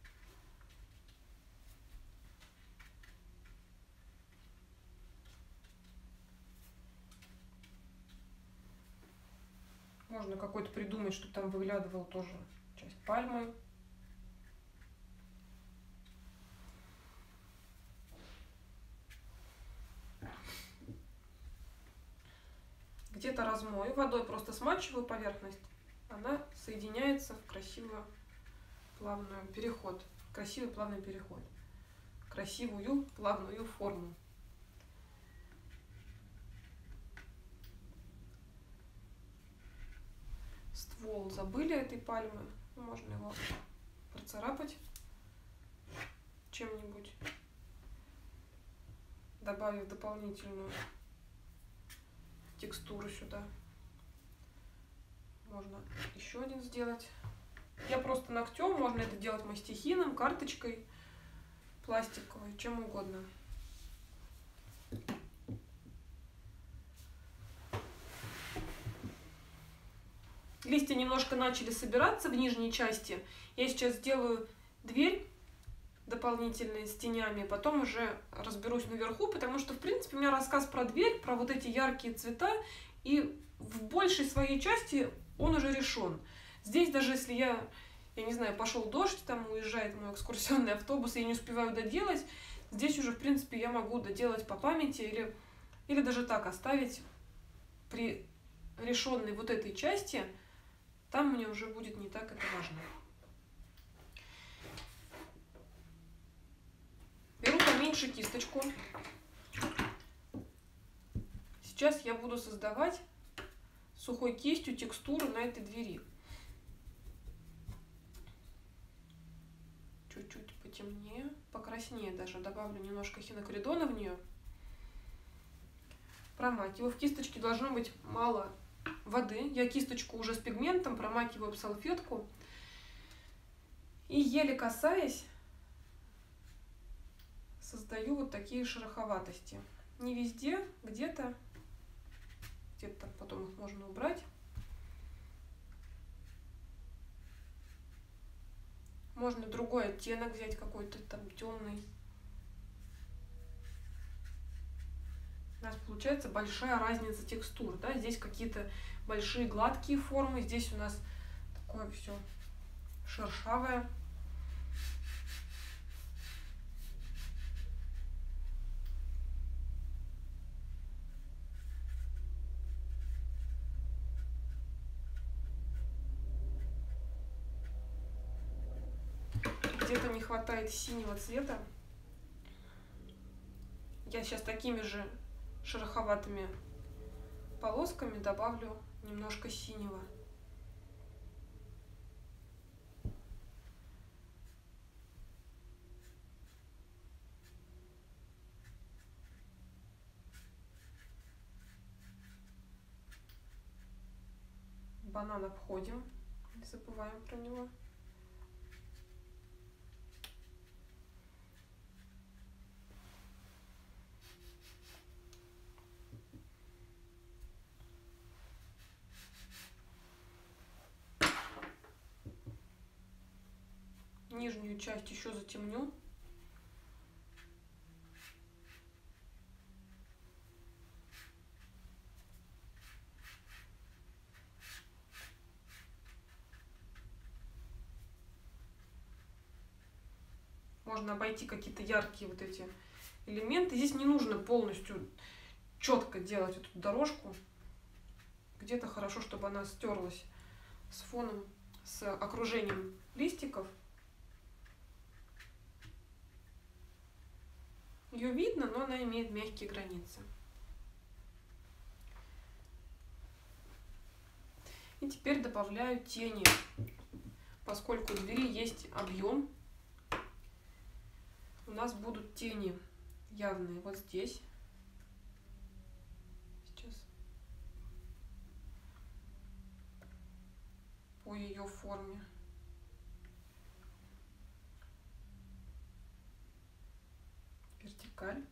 Можно какой-то придумать, чтобы там выглядывала тоже часть пальмы. Где-то размою, водой просто смачиваю поверхность. Она соединяется в красивый плавный переход. Красивый плавный переход. Красивую плавную форму. Ствол забыли этой пальмы. Можно его процарапать чем-нибудь, добавив дополнительную текстуру сюда. Можно еще один сделать. Я просто ногтем, можно это делать мастихином, карточкой пластиковой, чем угодно. Листья немножко начали собираться в нижней части. Я сейчас сделаю дверь дополнительные с тенями, потом уже разберусь наверху, потому что, в принципе, у меня рассказ про дверь, про вот эти яркие цвета, и в большей своей части он уже решен. Здесь даже если я не знаю, пошел дождь, там уезжает мой экскурсионный автобус, и я не успеваю доделать, здесь уже, в принципе, я могу доделать по памяти или даже так оставить при решенной вот этой части, там мне уже будет не так это важно. Беру поменьше кисточку. Сейчас я буду создавать сухой кистью текстуру на этой двери. Чуть-чуть потемнее, покраснее даже. Добавлю немножко хинокоридона в нее. Промакиваю. В кисточке должно быть мало воды. Я кисточку уже с пигментом промакиваю в салфетку. И еле касаясь, создаю вот такие шероховатости. Не везде, где-то потом их можно убрать. Можно другой оттенок взять, какой-то там темный. У нас получается большая разница текстур. Да? Здесь какие-то большие гладкие формы, здесь у нас такое все шершавое. Где-то не хватает синего цвета. Я сейчас такими же шероховатыми полосками добавлю немножко синего. Банан обходим, не забываем про него. Нижнюю часть еще затемню. Можно обойти какие-то яркие вот эти элементы. Здесь не нужно полностью четко делать эту дорожку. Где-то хорошо, чтобы она стерлась с фоном, с окружением листиков. Ее видно, но она имеет мягкие границы. И теперь добавляю тени. Поскольку у двери есть объем, у нас будут тени явные вот здесь. Сейчас по ее форме. Вертикаль.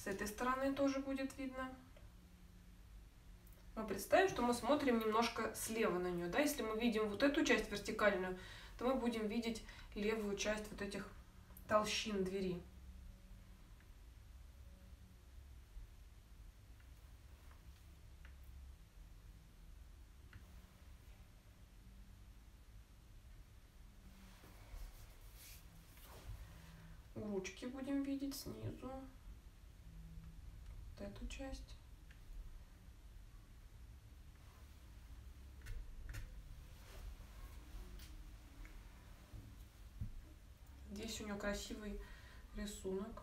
С этой стороны тоже будет видно. Мы представим, что мы смотрим немножко слева на нее. Да? Если мы видим вот эту часть вертикальную, то мы будем видеть левую часть вот этих толщин двери. У ручки будем видеть снизу вот эту часть. Здесь у нее красивый рисунок.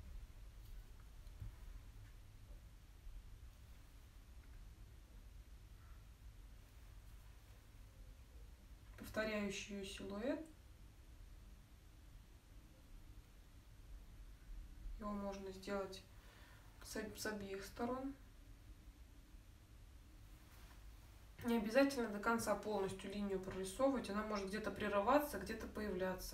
Повторяющий ее силуэт. Его можно сделать с обеих сторон. Не обязательно до конца полностью линию прорисовывать. Она может где-то прерываться, где-то появляться.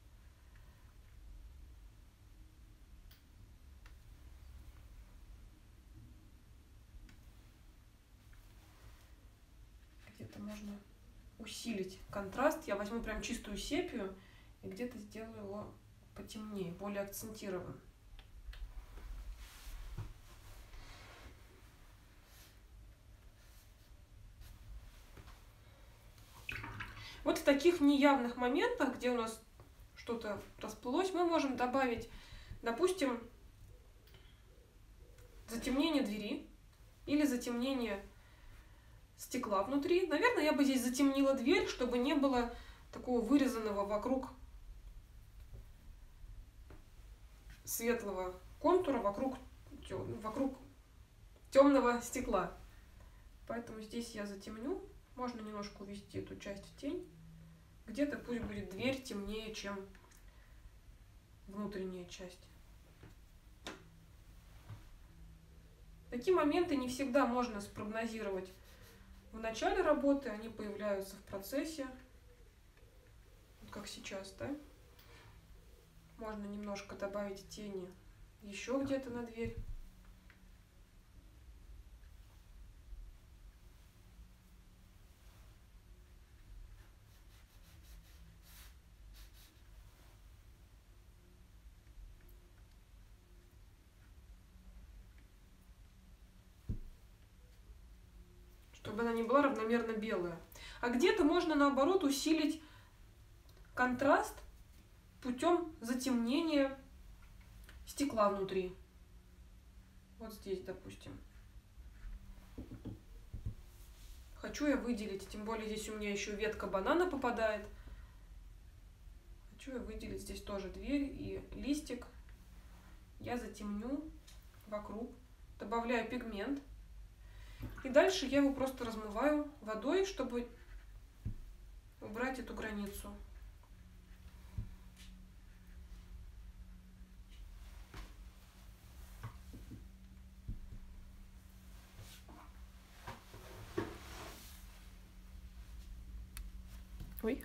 Где-то можно усилить контраст. Я возьму прям чистую сепию и где-то сделаю его потемнее, более акцентированным. Вот в таких неявных моментах, где у нас что-то расплылось, мы можем добавить, допустим, затемнение двери или затемнение стекла внутри. Наверное, я бы здесь затемнила дверь, чтобы не было такого вырезанного вокруг светлого контура, вокруг темного стекла. Поэтому здесь я затемню. Можно немножко увести эту часть в тень. Где-то пусть будет дверь темнее, чем внутренняя часть. Такие моменты не всегда можно спрогнозировать в начале работы, они появляются в процессе, вот как сейчас, да? Можно немножко добавить тени еще где-то на дверь. Чтобы она не была равномерно белая. А где-то можно, наоборот, усилить контраст путем затемнения стекла внутри. Вот здесь, допустим. Хочу я выделить, тем более здесь у меня еще ветка банана попадает. Хочу я выделить здесь тоже дверь и листик. Я затемню вокруг, добавляю пигмент. И дальше я его просто размываю водой, чтобы убрать эту границу. Ой.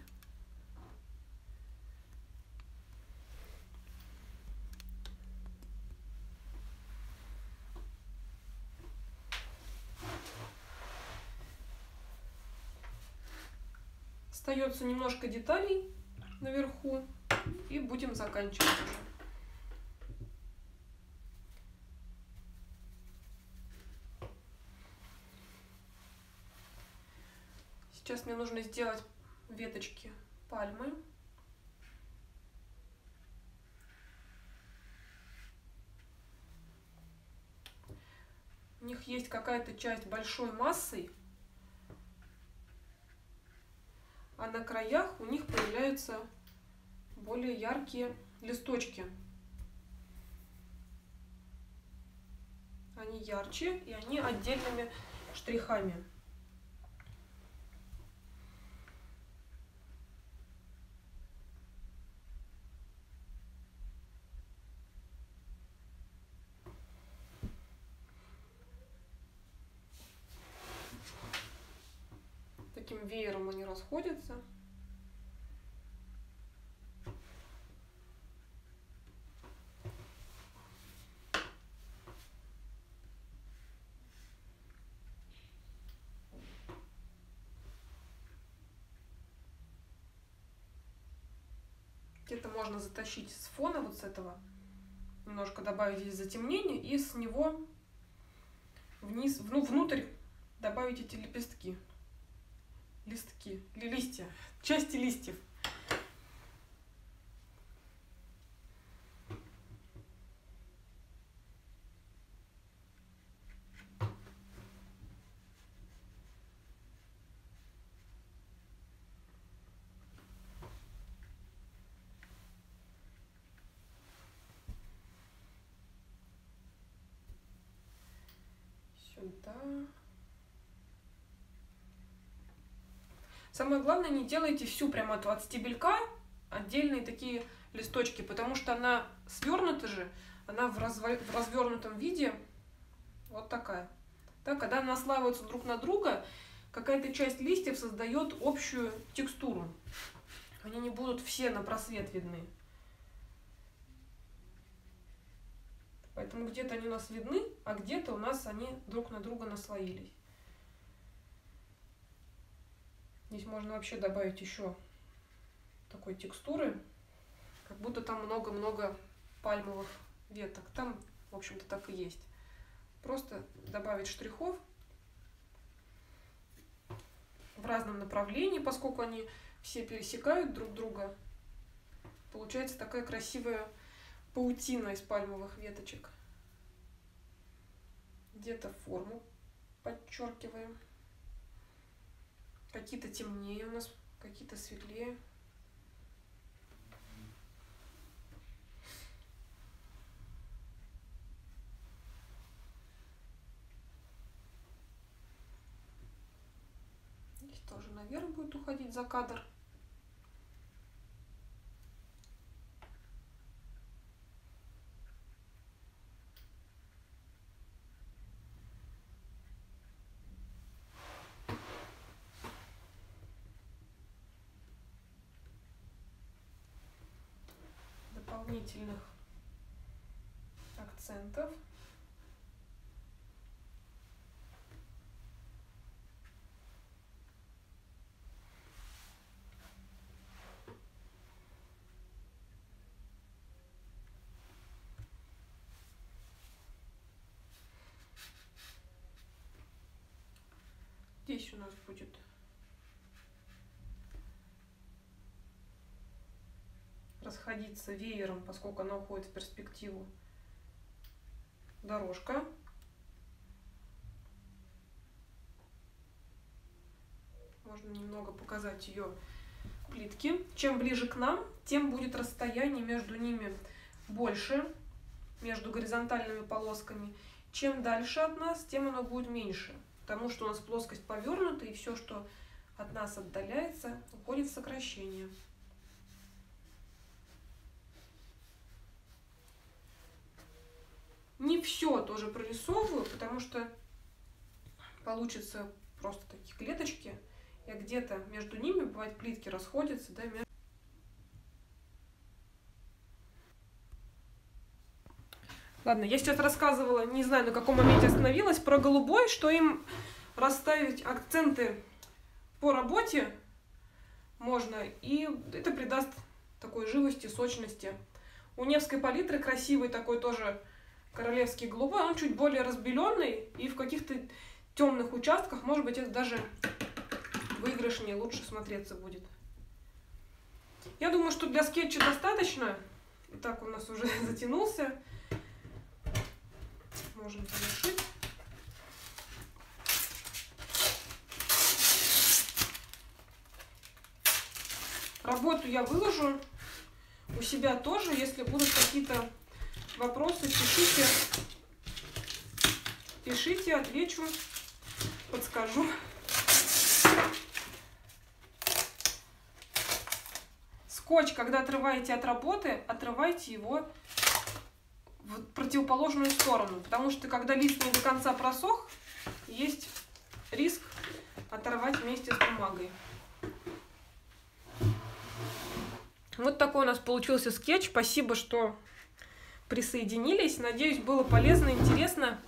Остается немножко деталей наверху, и будем заканчивать уже. Сейчас мне нужно сделать веточки пальмы. У них есть какая-то часть большой массой, а на краях у них появляются более яркие листочки. Они ярче, и они отдельными штрихами. Таким веером они расходятся. Где-то можно затащить с фона вот с этого, немножко добавить здесь затемнение и с него вниз, внутрь добавить эти лепестки, листки, листья, части листьев. Сюда. Самое главное, не делайте всю прямо от стебелька отдельные такие листочки, потому что она свернута же, она в развернутом виде вот такая. Так, когда наслаиваются друг на друга, какая-то часть листьев создает общую текстуру. Они не будут все на просвет видны. Поэтому где-то они у нас видны, а где-то у нас они друг на друга наслоились. Здесь можно вообще добавить еще такой текстуры, как будто там много-много пальмовых веток. Там, в общем-то, так и есть. Просто добавить штрихов в разном направлении, поскольку они все пересекают друг друга. Получается такая красивая паутина из пальмовых веточек. Где-то форму подчеркиваем. Какие-то темнее у нас, какие-то светлее. Здесь тоже наверх будет уходить за кадр. Дополнительных акцентов. Здесь у нас будет расходиться веером, поскольку она уходит в перспективу, дорожка. Можно немного показать ее плитки. Чем ближе к нам, тем будет расстояние между ними больше, между горизонтальными полосками. Чем дальше от нас, тем оно будет меньше, потому что у нас плоскость повернута, и все, что от нас отдаляется, уходит в сокращение. Не все тоже прорисовываю, потому что получится просто такие клеточки. И где-то между ними, бывает, плитки расходятся. Да, Ладно, я сейчас рассказывала, не знаю, на каком моменте остановилась, про голубой, что им расставить акценты по работе можно, и это придаст такой живости, сочности. У Невской палитры красивый такой тоже королевский голубой, он чуть более разбеленный, и в каких-то темных участках, может быть, это даже выигрышнее, лучше смотреться будет. Я думаю, что для скетча достаточно. Итак, у нас уже затянулся. Можем завершить. Работу я выложу у себя тоже. Если будут какие-то вопросы, пишите. Пишите, отвечу, подскажу. Скотч, когда отрываете от работы, отрывайте его в противоположную сторону, потому что когда лист не до конца просох, есть риск оторвать вместе с бумагой. Вот такой у нас получился скетч. Спасибо, что присоединились. Надеюсь, было полезно, интересно.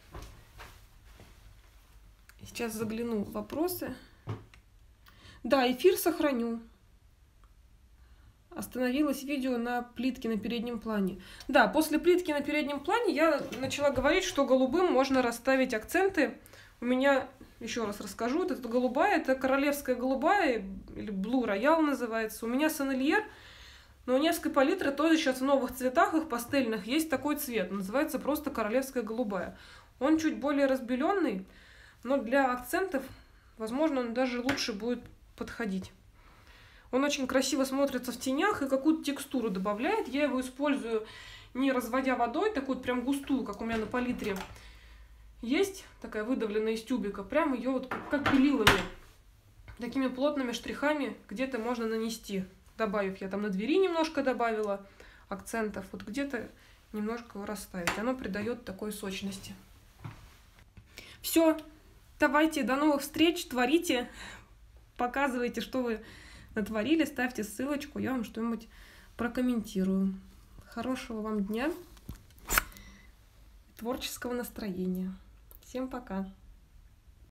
Сейчас загляну в вопросы. Да, эфир сохраню. остановилось видео на плитке на переднем плане. Да, после плитки на переднем плане я начала говорить, что голубым можно расставить акценты. У меня, еще раз расскажу, вот эта голубая, это королевская голубая, или Blue Royal называется. У меня Сен-Эльер, но у Невской палитры тоже сейчас в новых цветах, их пастельных, есть такой цвет, называется просто королевская голубая. Он чуть более разбеленный, но для акцентов, возможно, он даже лучше будет подходить. Он очень красиво смотрится в тенях и какую-то текстуру добавляет. Я его использую не разводя водой, такую вот прям густую, как у меня на палитре. Есть такая выдавленная из тюбика, прям ее вот как белилами, такими плотными штрихами где-то можно нанести. Добавив, я там на двери немножко добавила акцентов, вот где-то немножко его расставить. Оно придает такой сочности. Все, давайте, до новых встреч, творите, показывайте, что вы натворили, ставьте ссылочку, я вам что-нибудь прокомментирую. Хорошего вам дня, творческого настроения. Всем пока!